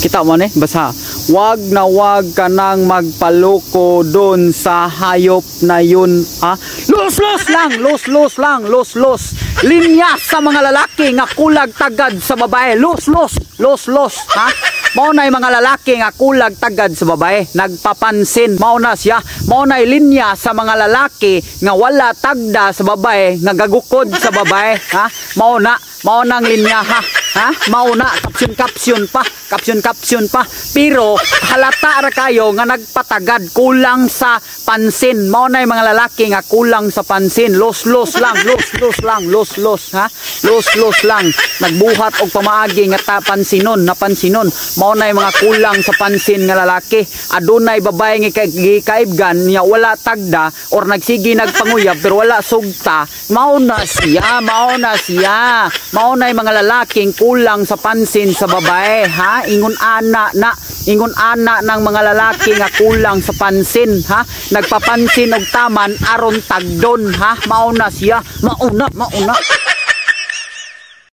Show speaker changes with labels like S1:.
S1: Kita mo ni basa. Wag na wag ka nang magpaloko doon sa hayop na yun. Los lang. Linya sa mga lalaki nga kulag tagad sa babae. Los. Ha? Mao na mga lalaki nga kulag tagad sa babae. Nagpapansin. Mao na siya. Mao na linya sa mga lalaki nga wala tagda sa babae. Nga gagukod sa babae. Ha? Mao nang linya ha. Ha? Mao na kapsyon pa. Pero halata ra kayo nga nagpatagad kulang sa pansin. Mao na mga lalaki nga kulang sa pansin. Los lang. Ha? Los lang. Nagbuhat og pamaagi nga napansinon. Mao na mga kulang sa pansin nga lalaki. Adunay babae nga gikaibgan nya wala tagda or nagsigi nagpanguyab pero wala sugta. Mao na siya. Mao na mga lalaking kulang sa pansin sa babae. Ha? Ingon ana ng mga lalaki nga kulang sa pansin. Ha? Nagpapansin og taman aron tagdon. Ha? Mao na siya. Mauna.